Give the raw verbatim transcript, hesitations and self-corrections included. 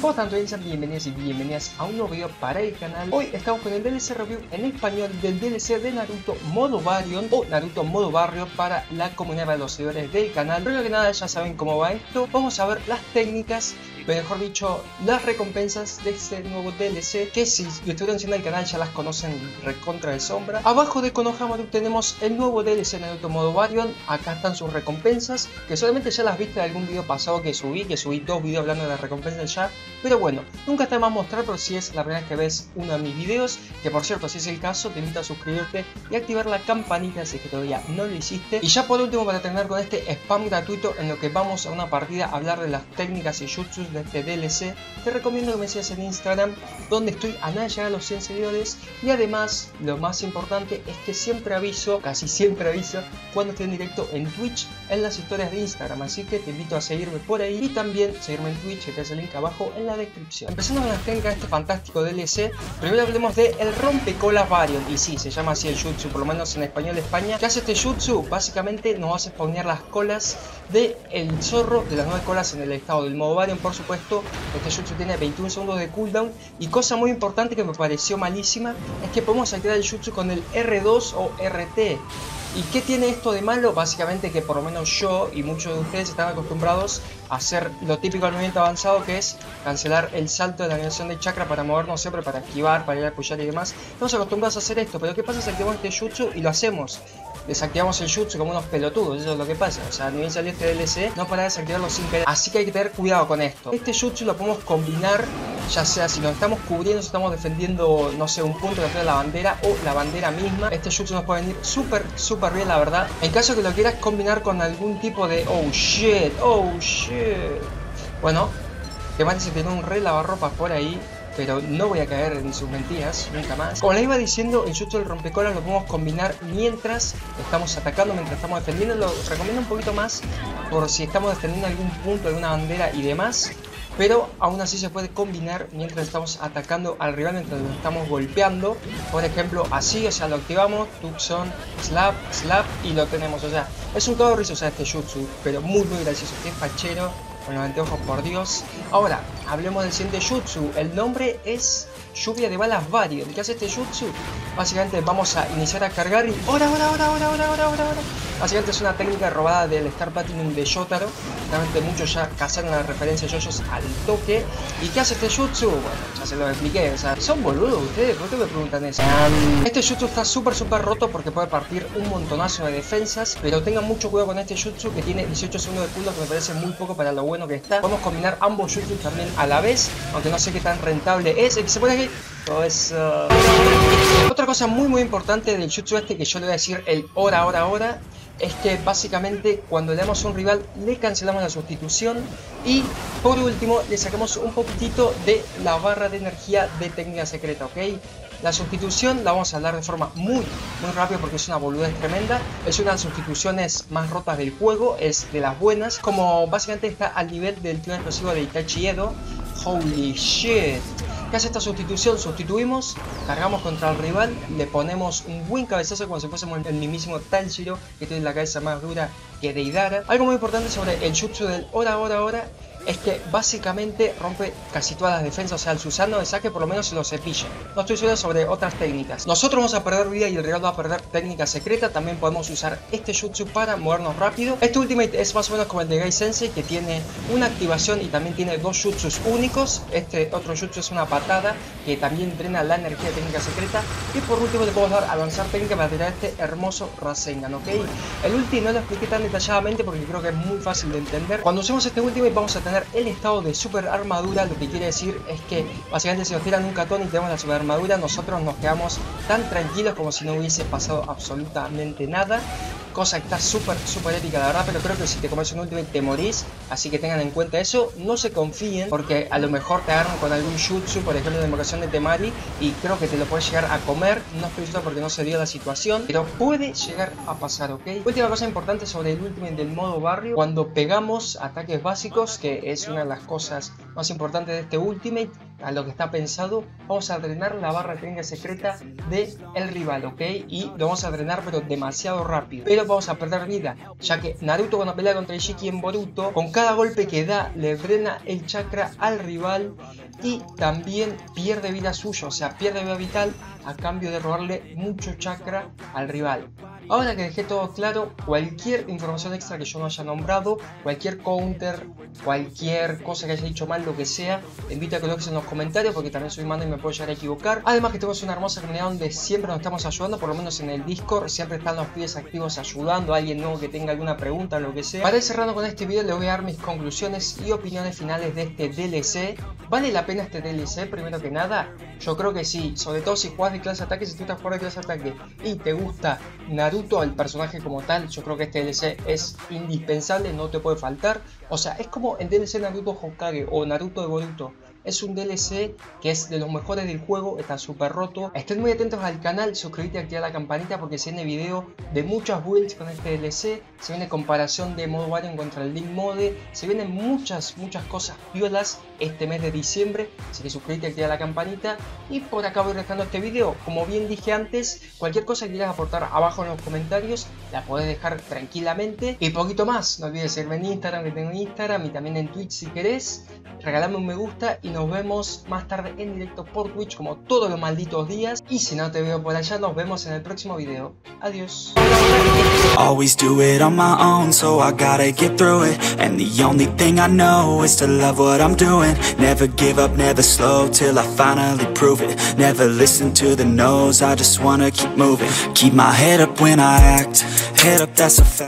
¿Cómo están todos? Bienvenidos y bienvenidas a un nuevo video para el canal. Hoy estamos con el D L C review en español del D L C de Naruto Modo Baryon o Naruto Modo Barrio para la comunidad de los seguidores del canal. Primero que nada, ya saben cómo va esto. Vamos a ver las técnicas, pero mejor dicho, las recompensas de este nuevo D L C, que si estuvieron siendo el canal ya las conocen recontra de sombra. Abajo de Konohamaru tenemos el nuevo D L C Naruto Modo Baryon. Acá están sus recompensas, que solamente ya las viste de algún video pasado que subí, que subí dos videos hablando de las recompensas ya. Pero bueno, nunca está más mostrar por si es la primera vez que ves uno de mis videos, que por cierto, si es el caso, te invito a suscribirte y activar la campanita si es que todavía no lo hiciste. Y ya por último, para terminar con este spam gratuito en lo que vamos a una partida a hablar de las técnicas y jutsus de este D L C, te recomiendo que me sigas en Instagram, donde estoy a nada de llegar a los cien seguidores. Y además, lo más importante es que siempre aviso, casi siempre aviso, cuando estoy en directo en Twitch, en las historias de Instagram. Así que te invito a seguirme por ahí y también seguirme en Twitch, que te hace el link abajo en la descripción. Empezando con las técnicas de este fantástico D L C, primero hablemos de el rompecolas Baryon. Y sí, se llama así el jutsu, por lo menos en español de España. ¿Qué hace este jutsu? Básicamente nos hace spawnear las colas del zorro, de las nueve colas en el estado del modo Baryon, por supuesto. Este jutsu tiene veintiún segundos de cooldown. Y cosa muy importante que me pareció malísima, es que podemos activar el jutsu con el R dos o R T. ¿Y qué tiene esto de malo? Básicamente que por lo menos yo y muchos de ustedes están acostumbrados a hacer lo típico del movimiento avanzado, que es cancelar el salto de la animación de chakra para movernos siempre, para esquivar, para ir a apoyar y demás. Estamos acostumbrados a hacer esto, pero ¿qué pasa si activamos este jutsu y lo hacemos? Desactivamos el jutsu como unos pelotudos, eso es lo que pasa. O sea, ni bien salió este D L C, no para desactivarlo sin querer. Así que hay que tener cuidado con esto. Este jutsu lo podemos combinar, ya sea si nos estamos cubriendo, si estamos defendiendo, no sé, un punto de la bandera o la bandera misma. Este jutsu nos puede venir súper, súper bien, la verdad. En caso que lo quieras combinar con algún tipo de... Oh shit, oh shit. Bueno, que más dice que tiene un re lavarropas por ahí, pero no voy a caer en sus mentiras, nunca más. Como les iba diciendo, el jutsu del rompecolas lo podemos combinar mientras estamos atacando, mientras estamos defendiendo. Lo recomiendo un poquito más por si estamos defendiendo algún punto, alguna bandera y demás. Pero aún así se puede combinar mientras estamos atacando al rival, mientras lo estamos golpeando. Por ejemplo, así, o sea, lo activamos, Tucson, slap, slap y lo tenemos. O sea, es un todo risa, o sea, este jutsu, pero muy muy gracioso, qué fachero. Con los anteojos, por Dios. Ahora, hablemos del siguiente jutsu. El nombre es Lluvia de Balas Baryon. ¿Qué hace este jutsu? Básicamente vamos a iniciar a cargar y... ¡Hora, hora, hora, hora, hora, hora, hora, hora! Básicamente es una técnica robada del Star Platinum de Yotaro. Realmente muchos ya cazaron la referencia de yoyos al toque. ¿Y qué hace este jutsu? Bueno, ya se lo expliqué. O sea, ¿son boludos ustedes? ¿Por qué me preguntan eso? Um, este jutsu está súper, súper roto porque puede partir un montonazo de defensas. Pero tengan mucho cuidado con este jutsu, que tiene dieciocho segundos de cooldown, que me parece muy poco para lo bueno que está. Podemos combinar ambos jutsus también a la vez, aunque no sé qué tan rentable es. El que se pone aquí, todo eso. Otra cosa muy muy importante del jutsu este, que yo le voy a decir el hora, hora, hora, es que básicamente cuando le damos a un rival le cancelamos la sustitución y por último le sacamos un poquitito de la barra de energía de técnica secreta, ¿ok? La sustitución la vamos a hablar de forma muy muy rápida porque es una boludez tremenda. Es una de las sustituciones más rotas del juego, es de las buenas, como básicamente está al nivel del tiro explosivo de Itachi Edo. Holy shit. ¿Qué hace esta sustitución? Sustituimos, cargamos contra el rival, le ponemos un buen cabezazo como si fuésemos el mismísimo Tanjiro, que tiene la cabeza más dura que Deidara. Algo muy importante sobre el jutsu del hora, hora, hora es que básicamente rompe casi todas las defensas. O sea, el Susanoo de saque por lo menos se lo cepilla. No estoy seguro sobre otras técnicas. Nosotros vamos a perder vida y el rival va a perder técnica secreta. También podemos usar este jutsu para movernos rápido. Este ultimate es más o menos como el de Gai Sensei, que tiene una activación y también tiene dos jutsus únicos. Este otro jutsu es una patada que también drena la energía de técnica secreta. Y por último le podemos dar a lanzar técnica para tirar este hermoso Rasengan, ¿ok? El ulti no lo expliqué tan detalladamente porque creo que es muy fácil de entender. Cuando usemos este ultimate vamos a tener el estado de super armadura. Lo que quiere decir es que básicamente si nos tiran un catón y tenemos la super armadura, nosotros nos quedamos tan tranquilos como si no hubiese pasado absolutamente nada. Cosa que está súper, súper épica, la verdad, pero creo que si te comes un ultimate te morís. Así que tengan en cuenta eso, no se confíen, porque a lo mejor te agarran con algún jutsu, por ejemplo de invocación de Temari, y creo que te lo puedes llegar a comer. No estoy seguro porque no se dio la situación, pero puede llegar a pasar, ¿ok? Última cosa importante sobre el ultimate del modo barrio: cuando pegamos ataques básicos, que es una de las cosas más importantes de este ultimate, a lo que está pensado, vamos a drenar la barra técnica secreta del rival, ¿ok? Y lo vamos a drenar pero demasiado rápido, pero vamos a perder vida, ya que Naruto cuando pelea contra Ishiki en Boruto, con cada golpe que da le drena el chakra al rival y también pierde vida suya, o sea, pierde vida vital a cambio de robarle mucho chakra al rival. Ahora que dejé todo claro, cualquier información extra que yo no haya nombrado, cualquier counter, cualquier cosa que haya dicho mal, lo que sea, te invito a que lo dejes en los comentarios porque también soy humano y me puedo llegar a equivocar. Además que tenemos una hermosa comunidad donde siempre nos estamos ayudando, por lo menos en el Discord, siempre están los pibes activos ayudando a alguien nuevo que tenga alguna pregunta o lo que sea. Para ir cerrando con este video, les voy a dar mis conclusiones y opiniones finales de este D L C. ¿Vale la pena este D L C? Primero que nada, yo creo que sí, sobre todo si jugás de clase ataque, si tú estás jugando de clase ataque y te gusta Naruto, el personaje como tal, yo creo que este D L C es indispensable, no te puede faltar. O sea, es como el D L C Naruto Hokage o Naruto de Boruto. Es un D L C que es de los mejores del juego, está súper roto. Estén muy atentos al canal, suscríbete y activa la campanita porque se viene video de muchas builds con este D L C. Se viene comparación de modo Variant contra el Link Mode. Se vienen muchas, muchas cosas violas este mes de diciembre. Así que suscríbete y activa la campanita. Y por acá voy dejando este video. Como bien dije antes, cualquier cosa que quieras aportar abajo en los comentarios la podés dejar tranquilamente. Y poquito más, no olvides seguirme en Instagram, que tengo Instagram, y también en Twitch si querés. Regalame un me gusta y nos vemos más tarde en directo por Twitch como todos los malditos días. Y si no te veo por allá, nos vemos en el próximo video. Adiós. Always do it on my own, so I gotta get through it. And the only thing I know is to love what I'm doing. Never give up, never slow, till I finally prove it. Never listen to the no's, I just wanna keep moving. Keep my head up when I act, head up, that's a fact.